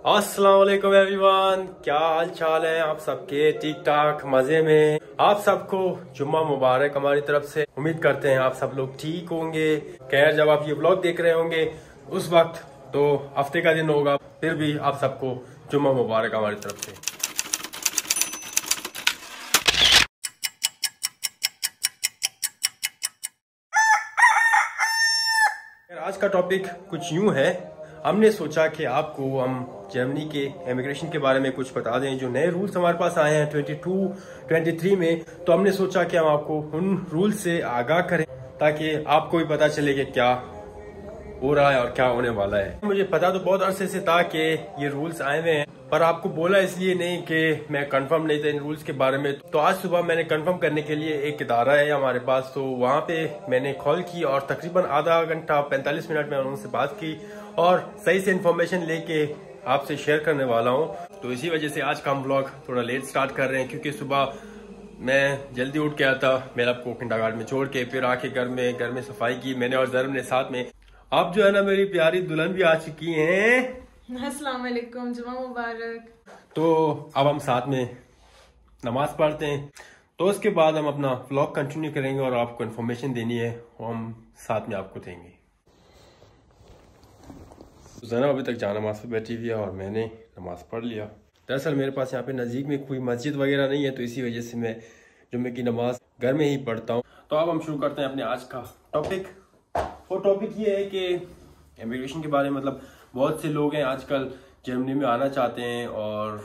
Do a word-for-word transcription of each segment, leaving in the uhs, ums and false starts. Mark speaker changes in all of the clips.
Speaker 1: अस्सलाम वालेकुम एवरीवन, क्या हाल चाल है आप सबके? ठीक ठाक, मजे में। आप सबको जुम्मा मुबारक हमारी तरफ से। उम्मीद करते हैं आप सब लोग ठीक होंगे। खैर, जब आप ये व्लॉग देख रहे होंगे उस वक्त तो हफ्ते का दिन होगा, फिर भी आप सबको जुम्मा मुबारक हमारी तरफ से। आज का टॉपिक कुछ यूं है, हमने सोचा कि आपको हम जर्मनी के इमिग्रेशन के बारे में कुछ बता दें। जो नए रूल्स हमारे पास आए हैं बाईस, तेईस में, तो हमने सोचा कि हम आपको उन रूल से आगाह करें ताकि आपको भी पता चले कि क्या हो रहा है और क्या होने वाला है। मुझे पता तो बहुत अरसे से था कि ये रूल्स आए हुए हैं, पर आपको बोला इसलिए नहीं कि मैं कंफर्म नहीं था इन रूल्स के बारे में। तो आज सुबह मैंने कंफर्म करने के लिए एक इदारा है हमारे पास, तो वहाँ पे मैंने कॉल की और तकरीबन आधा घंटा पैंतालीस मिनट में उनसे बात की और सही से इन्फॉर्मेशन लेके आपसे शेयर करने वाला हूँ। तो इसी वजह से आज का हम ब्लॉग थोड़ा लेट स्टार्ट कर रहे हैं, क्योंकि सुबह मैं जल्दी उठ के आया था मेरा को किंडरगार्टन में छोड़ के, फिर आके घर में घर में सफाई की मैंने और जर्म ने साथ में। आप जो है ना मेरी प्यारी दुल्हन भी आ चुकी हैं।
Speaker 2: अस्सलाम वालेकुम, जुम्मा मुबारक।
Speaker 1: तो अब हम साथ में नमाज पढ़ते हैं, तो उसके बाद हम अपना व्लॉग कंटिन्यू करेंगे और आपको इन्फॉर्मेशन देनी है वो हम साथ में आपको देंगे। ज़रा अभी तक जान नमाज पे बैठी हुई है और मैंने नमाज पढ़ लिया। दरअसल मेरे पास यहाँ पे नज़दीक में कोई मस्जिद वगैरह नहीं है, तो इसी वजह से मैं जुम्मे की नमाज घर में ही पढ़ता हूँ। तो अब हम शुरू करते हैं अपने आज का टॉपिक। वो टॉपिक ये है कि इमिग्रेशन के बारे में। मतलब बहुत से लोग हैं आजकल जर्मनी में आना चाहते हैं, और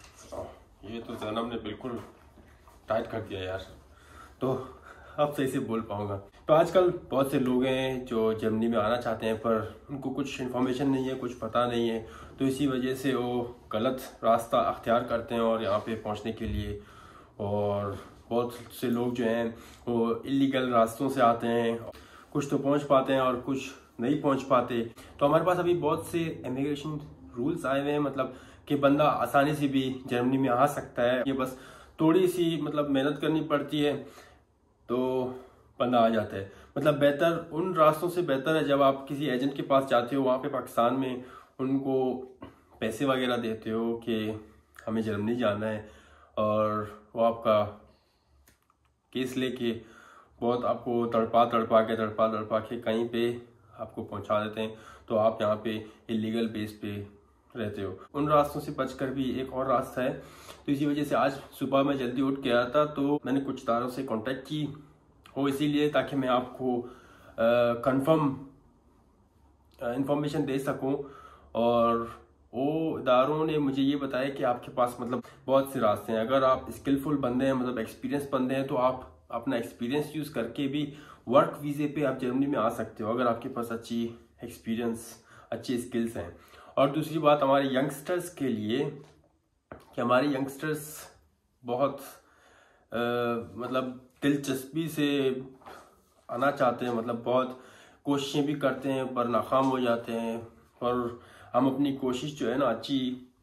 Speaker 1: ये तो जनाब ने बिल्कुल टाइट कर दिया यार, तो अब सही से बोल पाऊंगा। तो आजकल बहुत से लोग हैं जो जर्मनी में आना चाहते हैं, पर उनको कुछ इन्फॉर्मेशन नहीं है, कुछ पता नहीं है, तो इसी वजह से वो गलत रास्ता अख्तियार करते हैं और यहाँ पे पहुँचने के लिए। और बहुत से लोग जो हैं वो इलीगल रास्तों से आते हैं, कुछ तो पहुँच पाते हैं और कुछ नहीं पहुँच पाते। तो हमारे पास अभी बहुत से इमिग्रेशन रूल्स आए हुए हैं, मतलब कि बंदा आसानी से भी जर्मनी में आ सकता है। ये बस थोड़ी सी मतलब मेहनत करनी पड़ती है तो बंदा आ जाता है। मतलब बेहतर उन रास्तों से बेहतर है जब आप किसी एजेंट के पास जाते हो, वहाँ पे पाकिस्तान में उनको पैसे वगैरह देते हो कि हमें जर्मनी जाना है, और वो आपका केस लेके बहुत आपको तड़पा तड़पा के तड़पा तड़पा के कहीं पे आपको पहुँचा देते हैं, तो आप यहाँ पे इलीगल बेस पे रहते हो। उन रास्तों से बचकर भी एक और रास्ता है, तो इसी वजह से आज सुबह मैं जल्दी उठ के आया था, तो मैंने कुछ इदारों से कांटेक्ट की हो, इसीलिए ताकि मैं आपको कंफर्म इंफॉर्मेशन दे सकूं। और वो इदारों ने मुझे ये बताया कि आपके पास मतलब बहुत से रास्ते हैं। अगर आप स्किलफुल बंदे हैं, मतलब एक्सपीरियंस बंदे हैं, तो आप अपना एक्सपीरियंस यूज़ करके भी वर्क वीज़े पे आप जर्मनी में आ सकते हो, अगर आपके पास अच्छी एक्सपीरियंस अच्छी स्किल्स हैं। और दूसरी बात हमारे यंगस्टर्स के लिए कि हमारे यंगस्टर्स बहुत आ, मतलब दिलचस्पी से आना चाहते हैं, मतलब बहुत कोशिशें भी करते हैं पर नाकाम हो जाते हैं। और हम अपनी कोशिश जो है ना अच्छी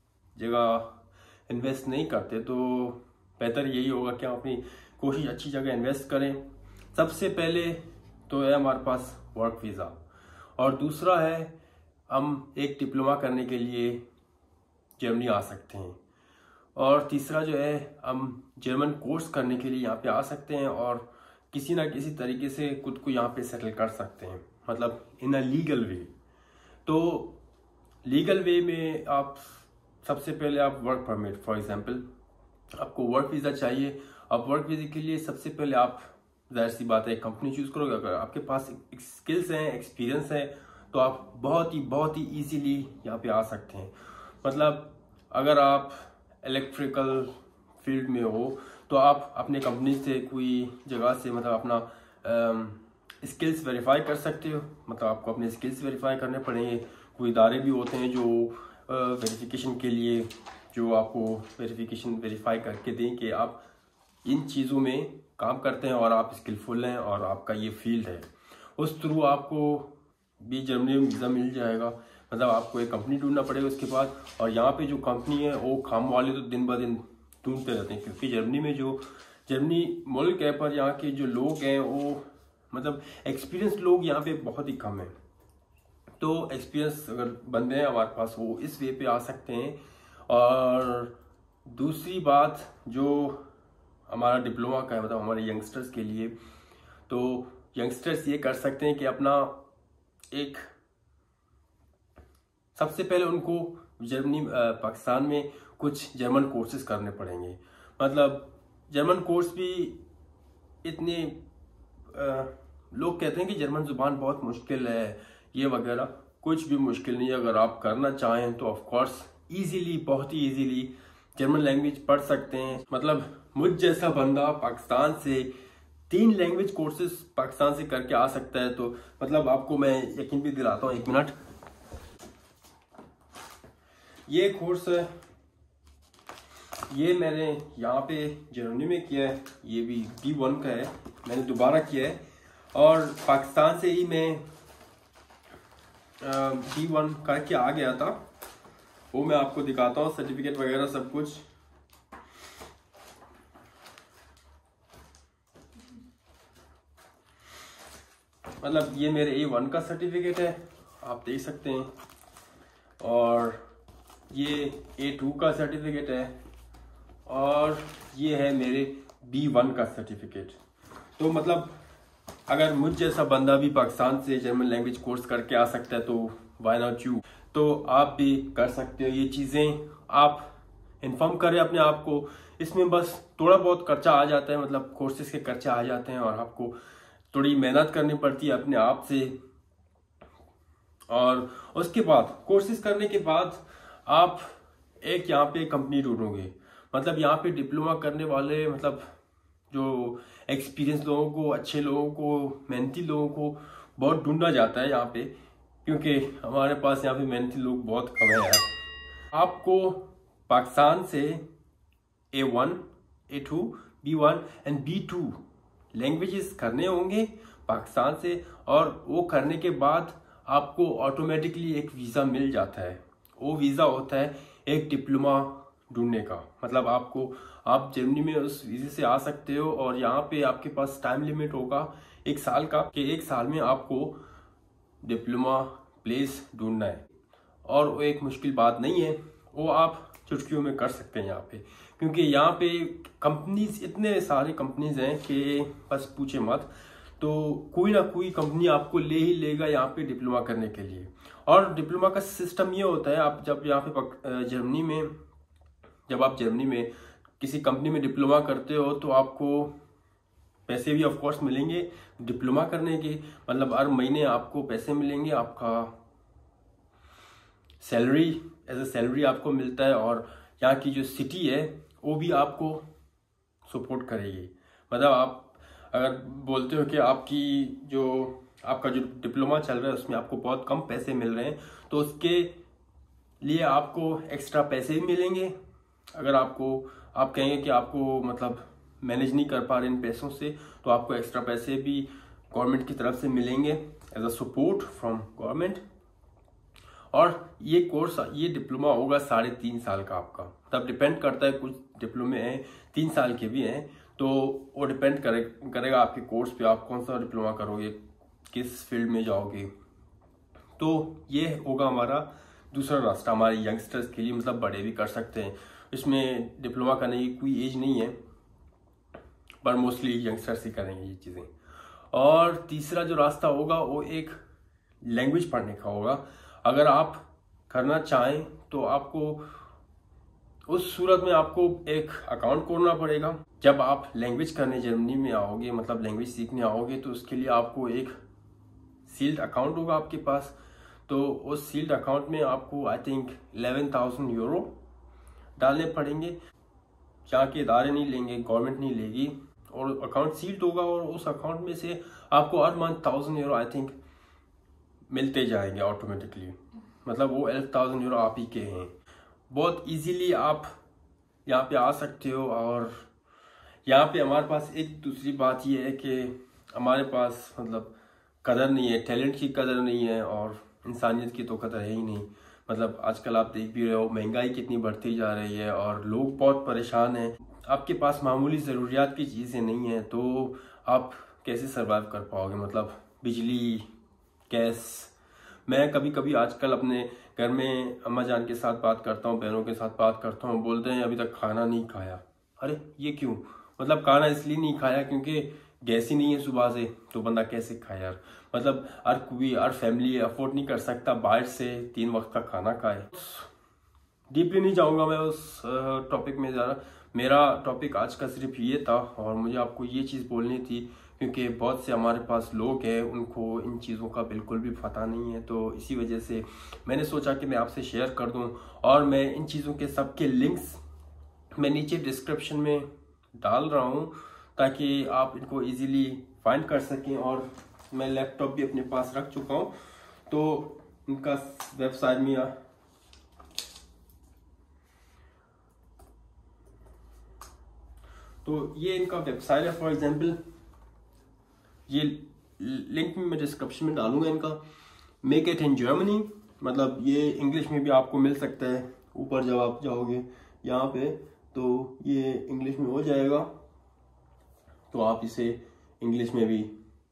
Speaker 1: जगह इन्वेस्ट नहीं करते, तो बेहतर यही होगा कि हम अपनी कोशिश अच्छी जगह इन्वेस्ट करें। सबसे पहले तो है हमारे पास वर्क वीज़ा, और दूसरा है हम एक डिप्लोमा करने के लिए जर्मनी आ सकते हैं, और तीसरा जो है हम जर्मन कोर्स करने के लिए यहाँ पे आ सकते हैं और किसी ना किसी तरीके से खुद को यहाँ पे सेटल कर सकते हैं, मतलब इन अ लीगल वे। तो लीगल वे में आप सबसे पहले आप वर्क परमिट, फॉर एग्जांपल आपको वर्क वीज़ा चाहिए। अब वर्क वीज़ा के लिए सबसे पहले आप जाहिर सी बात है कंपनी चूज़ करोगे। अगर आपके पास स्किल्स हैं, एक्सपीरियंस है, तो आप बहुत ही बहुत ही इजीली यहाँ पे आ सकते हैं। मतलब अगर आप इलेक्ट्रिकल फील्ड में हो तो आप अपने कंपनी से कोई जगह से मतलब अपना स्किल्स वेरीफाई कर सकते हो। मतलब आपको अपने स्किल्स वेरीफाई करने पड़ेंगे। कोई इदारे भी होते हैं जो वेरिफिकेशन के लिए जो आपको वेरिफिकेशन वेरीफाई करके दें कि आप इन चीज़ों में काम करते हैं और आप स्किलफुल हैं और आपका ये फील्ड है। उस थ्रू आपको भी जर्मनी में वीज़ा मिल जाएगा। मतलब आपको एक कंपनी ढूंढना पड़ेगा उसके बाद, और यहाँ पे जो कंपनी है वो काम वाले तो दिन ब दिन ढूंढते रहते हैं, क्योंकि जर्मनी में जो जर्मनी मुल्क है पर यहाँ के जो लोग हैं वो मतलब एक्सपीरियंस लोग यहाँ पे बहुत ही कम है। तो एक्सपीरियंस अगर बंदे हैं हमारे पास वो इस वे पे आ सकते हैं। और दूसरी बात जो हमारा डिप्लोमा का है, मतलब हमारे यंगस्टर्स के लिए, तो यंगस्टर्स ये कर सकते हैं कि अपना एक सबसे पहले उनको जर्मनी पाकिस्तान में कुछ जर्मन कोर्सेज करने पड़ेंगे। मतलब जर्मन कोर्स भी इतने आ, लोग कहते हैं कि जर्मन ज़ुबान बहुत मुश्किल है ये वगैरह, कुछ भी मुश्किल नहीं है। अगर आप करना चाहें तो ऑफ कोर्स इजीली, बहुत ही इजीली जर्मन लैंग्वेज पढ़ सकते हैं। मतलब मुझ जैसा बंदा पाकिस्तान से तीन लैंग्वेज कोर्सेज पाकिस्तान से करके आ सकता है। तो मतलब आपको मैं यकीन भी दिलाता हूँ, एक मिनट, ये कोर्स है, ये मैंने यहाँ पे जर्मनी में किया है, ये भी बी वन का है, मैंने दोबारा किया है। और पाकिस्तान से ही मैं बी वन करके आ गया था, वो मैं आपको दिखाता हूँ, सर्टिफिकेट वगैरह सब कुछ। मतलब ये मेरे ए वन का सर्टिफिकेट है, आप देख सकते हैं। और ये ए टू का सर्टिफिकेट है, और ये है मेरे बी वन का सर्टिफिकेट। तो मतलब अगर मुझ जैसा बंदा भी पाकिस्तान से जर्मन लैंग्वेज कोर्स करके आ सकता है तो व्हाई नॉट यू। तो आप भी कर सकते हो ये चीज़ें, आप इन्फॉर्म करें अपने आप को। इसमें बस थोड़ा बहुत खर्चा आ जाता है, मतलब कोर्सेज के खर्चे आ जाते हैं, और आपको थोड़ी मेहनत करनी पड़ती है अपने आप से। और उसके बाद कोर्सेज करने के बाद आप एक यहाँ पे कंपनी ढूंढोगे। मतलब यहाँ पे डिप्लोमा करने वाले, मतलब जो एक्सपीरियंस लोगों को, अच्छे लोगों को, मेहनती लोगों को बहुत ढूंढा जाता है यहाँ पे, क्योंकि हमारे पास यहाँ पे मेहनती लोग बहुत कम है यार। आपको पाकिस्तान से A one, A two, B one and B two languages करने होंगे पाकिस्तान से, और वो करने के बाद आपको ऑटोमेटिकली एक वीज़ा मिल जाता है। वो वीज़ा होता है एक डिप्लोमा ढूंढने का। मतलब आपको, आप जर्मनी में उस वीज़े से आ सकते हो, और यहाँ पे आपके पास टाइम लिमिट होगा एक साल का, कि एक साल में आपको डिप्लोमा प्लेस ढूंढना है। और वो एक मुश्किल बात नहीं है, वो आप चुटकियों में कर सकते हैं यहाँ पे, क्योंकि यहाँ पे कंपनीज, इतने सारे कंपनीज हैं कि बस पूछे मत। तो कोई ना कोई कंपनी आपको ले ही लेगा यहाँ पे डिप्लोमा करने के लिए। और डिप्लोमा का सिस्टम ये होता है, आप जब यहाँ पे जर्मनी में जब आप जर्मनी में किसी कंपनी में डिप्लोमा करते हो तो आपको पैसे भी ऑफ कोर्स मिलेंगे डिप्लोमा करने के। मतलब हर महीने आपको पैसे मिलेंगे, आपका सैलरी, एज ए सैलरी आपको मिलता है। और यहाँ की जो सिटी है वो भी आपको सपोर्ट करेगी। मतलब आप अगर बोलते हो कि आपकी जो आपका जो डिप्लोमा चल रहा है उसमें आपको बहुत कम पैसे मिल रहे हैं, तो उसके लिए आपको एक्स्ट्रा पैसे भी मिलेंगे। अगर आपको आप कहेंगे कि आपको मतलब मैनेज नहीं कर पा रहे इन पैसों से, तो आपको एक्स्ट्रा पैसे भी गवर्नमेंट की तरफ से मिलेंगे as a support from government. और ये कोर्स, ये डिप्लोमा होगा साढ़े तीन साल का आपका। तब डिपेंड करता है, कुछ डिप्लोमे हैं तीन साल के भी हैं, तो वो डिपेंड करे करेगा आपके कोर्स पे, आप कौन सा डिप्लोमा करोगे, किस फील्ड में जाओगे। तो ये होगा हमारा दूसरा रास्ता हमारे यंगस्टर्स के लिए। मतलब बड़े भी कर सकते हैं, इसमें डिप्लोमा करने की कोई एज नहीं है, पर मोस्टली यंगस्टर्स ही करेंगे ये चीज़ें। और तीसरा जो रास्ता होगा वो एक लैंग्वेज पढ़ने का होगा। अगर आप करना चाहें तो आपको उस सूरत में आपको एक अकाउंट खोलना पड़ेगा। जब आप लैंग्वेज करने जर्मनी में आओगे, मतलब लैंग्वेज सीखने आओगे, तो उसके लिए आपको एक सील्ड अकाउंट होगा आपके पास। तो उस सील्ड अकाउंट में आपको I think eleven thousand euro डालने पड़ेंगे। यहाँ के इदारे नहीं लेंगे, गवर्नमेंट नहीं लेगी, और अकाउंट सील्ड होगा। और उस अकाउंट में से आपको हर month thousand euro I think मिलते जाएंगे ऑटोमेटिकली। मतलब वो एल्फ थाउजेंड यूरो आप ही के हैं। बहुत इजीली आप यहाँ पे आ सकते हो। और यहाँ पे हमारे पास एक दूसरी बात ये है कि हमारे पास मतलब कदर नहीं है, टैलेंट की कदर नहीं है, और इंसानियत की तो कदर है ही नहीं। मतलब आजकल आप देख भी रहे हो महंगाई कितनी बढ़ती जा रही है, और लोग बहुत परेशान हैं। आपके पास मामूली ज़रूरियात की चीज़ें नहीं हैं, तो आप कैसे सर्वाइव कर पाओगे। मतलब बिजली, गैस, मैं कभी कभी आजकल अपने घर में अम्मा जान के साथ बात करता हूँ, बहनों के साथ बात करता हूँ, बोलते हैं अभी तक खाना नहीं खाया। अरे ये क्यों? मतलब खाना इसलिए नहीं खाया क्योंकि गैस ही नहीं है सुबह से, तो बंदा कैसे खाए यार। मतलब हर कोई हर फैमिली अफोर्ड नहीं कर सकता बाहर से तीन वक्त का खाना खाए। डीपली नहीं जाऊंगा मैं उस टॉपिक में ज़्यादा। मेरा टॉपिक आज का सिर्फ ये था और मुझे आपको ये चीज़ बोलनी थी क्योंकि बहुत से हमारे पास लोग हैं उनको इन चीज़ों का बिल्कुल भी पता नहीं है, तो इसी वजह से मैंने सोचा कि मैं आपसे शेयर कर दूं। और मैं इन चीज़ों के सबके लिंक्स मैं नीचे डिस्क्रिप्शन में डाल रहा हूं ताकि आप इनको इजीली फाइंड कर सकें। और मैं लैपटॉप भी अपने पास रख चुका हूं, तो इनका वेबसाइट में आ, तो ये इनका वेबसाइट है। फॉर एग्जांपल ये लिंक में मैं डिस्क्रिप्शन में डालूंगा इनका। मेक इट इन जर्मनी, मतलब ये इंग्लिश में भी आपको मिल सकता है। ऊपर जब आप जाओगे यहाँ पे तो ये इंग्लिश में हो जाएगा, तो आप इसे इंग्लिश में भी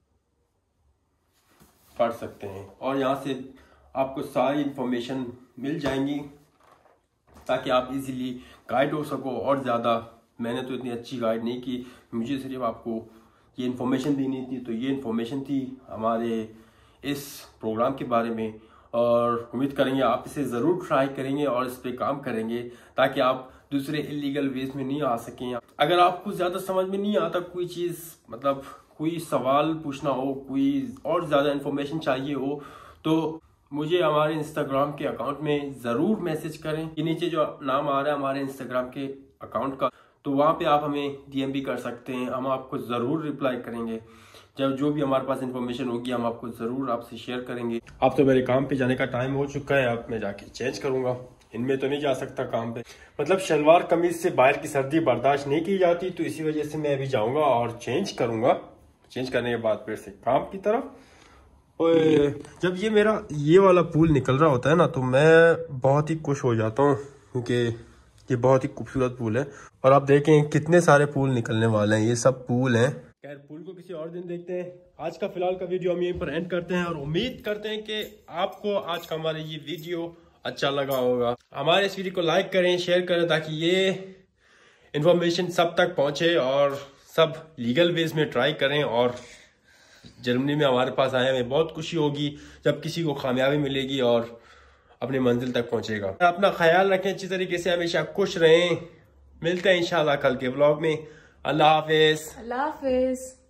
Speaker 1: पढ़ सकते हैं और यहाँ से आपको सारी इंफॉर्मेशन मिल जाएंगी ताकि आप इजीली गाइड हो सको। और ज़्यादा मैंने तो इतनी अच्छी गाइड नहीं की, मुझे सिर्फ आपको ये इन्फॉर्मेशन देनी थी। तो ये इन्फॉर्मेशन थी हमारे इस प्रोग्राम के बारे में और उम्मीद करेंगे आप इसे ज़रूर ट्राई करेंगे और इस पर काम करेंगे ताकि आप दूसरे इलीगल वेज में नहीं आ सकें। अगर आपको ज़्यादा समझ में नहीं आता कोई चीज़, मतलब कोई सवाल पूछना हो, कोई और ज़्यादा इन्फॉर्मेशन चाहिए हो, तो मुझे हमारे इंस्टाग्राम के अकाउंट में ज़रूर मैसेज करें। ये नीचे जो नाम आ रहा है हमारे इंस्टाग्राम के अकाउंट का, तो वहाँ पे आप हमें डीएम भी कर सकते हैं। हम आपको ज़रूर रिप्लाई करेंगे। जब जो भी हमारे पास इंफॉर्मेशन होगी हम आपको ज़रूर आपसे शेयर करेंगे। अब तो मेरे काम पे जाने का टाइम हो चुका है, अब मैं जाके चेंज करूँगा। इनमें तो नहीं जा सकता काम पे, मतलब शलवार कमीज से बाहर की सर्दी बर्दाश्त नहीं की जाती, तो इसी वजह से मैं अभी जाऊँगा और चेंज करूँगा। चेंज करने के बाद फिर से काम की तरफ। और जब ये मेरा ये वाला पूल निकल रहा होता है ना, तो मैं बहुत ही खुश हो जाता हूँ क्योंकि ये बहुत ही खूबसूरत पूल है। और आप देखें कितने सारे पूल निकलने वाले हैं, ये सब पूल हैं। खैर पूल को किसी और दिन देखते हैं। आज का फिलहाल का वीडियो हम यहीं पर एंड करते हैं और उम्मीद करते हैं कि आपको आज का हमारा ये वीडियो अच्छा लगा होगा। हमारे इस वीडियो को लाइक करें, शेयर करें ताकि ये इंफॉर्मेशन सब तक पहुंचे और सब लीगल वेज में ट्राई करें। और जर्मनी में हमारे पास आए हमें बहुत खुशी होगी जब किसी को कामयाबी मिलेगी और अपनी मंजिल तक पहुंचेगा। अपना ख्याल रखें अच्छी तरीके से, हमेशा खुश रहें। मिलते हैं इंशाल्लाह कल के व्लॉग में। अल्लाह हाफिज।
Speaker 2: अल्लाह हाफिज।